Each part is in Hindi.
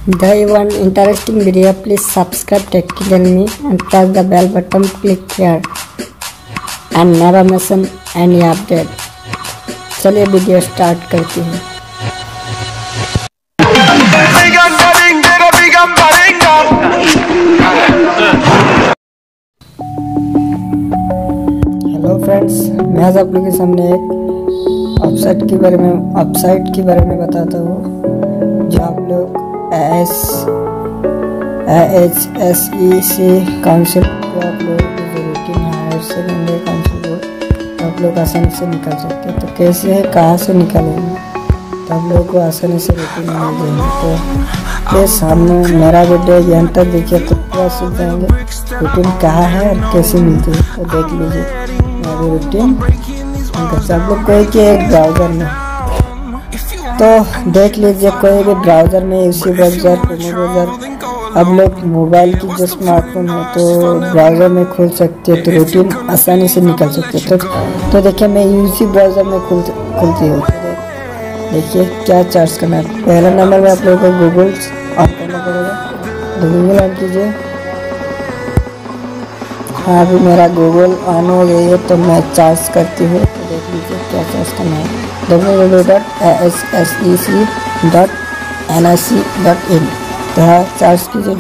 If you want interesting video, please subscribe Technical Me and press the bell button. Click here and never miss any update. चलिए वीडियो स्टार्ट करते हैं। हेलो फ्रेंड्स, मैं आज आप लोगों के सामने एक वेबसाइट के बारे में बताता हूँ जो आप लोग AHSEC काउंसिल को आप लोगों की जो रूटीन है हायर सेकेंडरी काउंसिल को तो आप लोग आसानी से निकाल सकते हैं। तो कैसे है, कहाँ से निकालेंगे तो आप लोगों को आसानी से रूटीन मिल जाएंगे। तो ये सामने मेरा वीडियो यहाँ तक देखिए तो पूरा सीख जाएंगे रूटीन कहाँ है और कैसे मिलती है। तो देख लीजिए मेरी रूटीन आप लोग कोई के एक ब्राउज़र में, तो देख लीजिए कोई भी ब्राउज़र में उसी ब्राउज़र अब लोग मोबाइल की जो स्मार्टफोन है तो ब्राउज़र में खोल सकते हैं, तो रूटीन आसानी से निकल सकते हैं। तो देखिए मैं उसी ब्राउज़र में खुलती हूँ। देखिए क्या सर्च करना है। पहला नंबर में आप लोगों को गूगल ऑन करना पड़ेगा। तो गूगल ऑन कीजिए। हाँ, अभी मेरा गूगल ऑन हो गई है तो मैं सर्च करती हूँ। तो देख लीजिए क्या सर्च करना है, www.ashsec.nic.in। तो सर्च कीजिए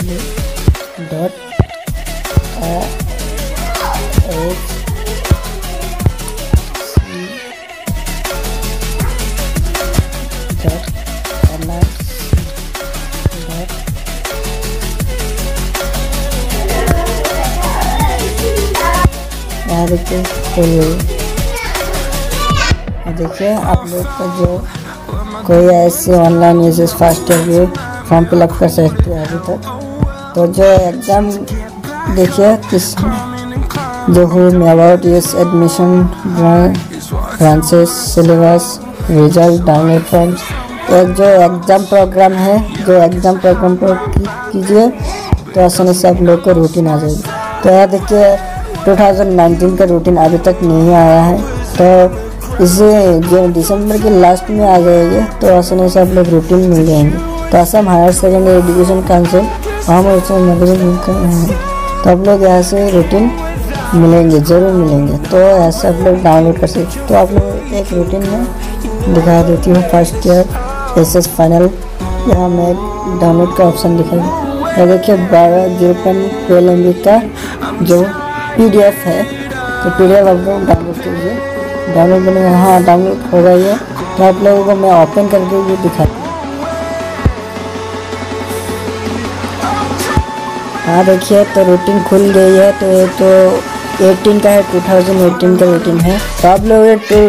देखिए आप लोग का जो कोई ऐसे ऑनलाइन यूजेस फर्स्ट ईयर फॉर्म फिलअप कर सकते हैं अभी तक। तो जो एग्ज़ाम देखिए किस जो home about us admission branches syllabus result download forms, तो जो एग्ज़ाम प्रोग्राम है जो एग्ज़ाम प्रोग्राम पर क्लिक कीजिए तो आसानी से आप लोग को रूटीन आ जाएगी। तो यहाँ देखिए 2019 का रूटीन अभी तक नहीं आया है, तो इसे जो दिसंबर के लास्ट में आ जाएंगे तो आसानी से आप लोग रूटीन मिल जाएंगे। तो Assam higher secondary education council हम तो आप लोग यहाँ से रूटीन मिलेंगे, ज़रूर मिलेंगे। तो ऐसे आप लोग डाउनलोड कर सकते। तो आप लोग एक रूटीन में दिखा देती हूँ फर्स्ट ईयर SS फाइनल। यहाँ मैं डाउनलोड का ऑप्शन दिखाई। तो देखिए 12 MB का जो PDF है, तो PDF आप लोग डाउनलोड कीजिए। डाउनलोड बने, हाँ डाउनलोड हो गई है। तो आप लोगों को मैं ओपन करके ये दिखा। हाँ देखिए तो रूटीन खुल गई है। तो ये तो 18 का है, 2018 का रूटीन है। तो आप लोग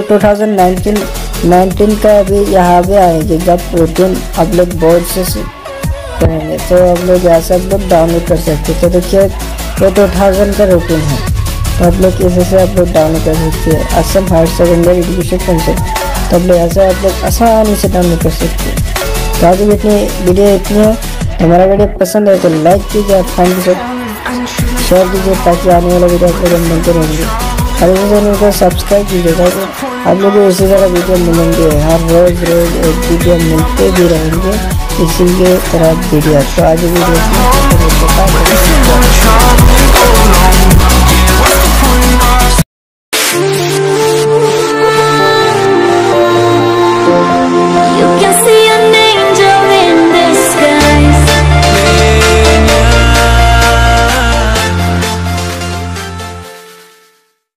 2019 का भी यहाँ पे आएगी जब रूटीन आप लोग बोर्ड से करेंगे। तो आप लोग ऐसे आप लोग डाउनलोड कर सकते। तो देखिए ये 2000 का रूटीन है, तो आप लोग इसे से आप लोग डाउनलोड कर सकते हैं। Assam higher secondary education council, तो आप लोग ऐसे आप लोग आसानी से डाउनलोड कर सकते हैं। तो आज इतनी वीडियो इतनी है। हमारा वीडियो पसंद है तो लाइक कीजिए, फ्रेंड के साथ शेयर कीजिए ताकि आने वाला वीडियो आप लोग मिलते रहेंगे। और इस चैनल को सब्सक्राइब कीजिए ताकि आप लोग को इसी तरह वीडियो मिलेंगे। हर रोज़ एक वीडियो मिलते भी रहेंगे इसी के तरह वीडियो। तो आज वीडियो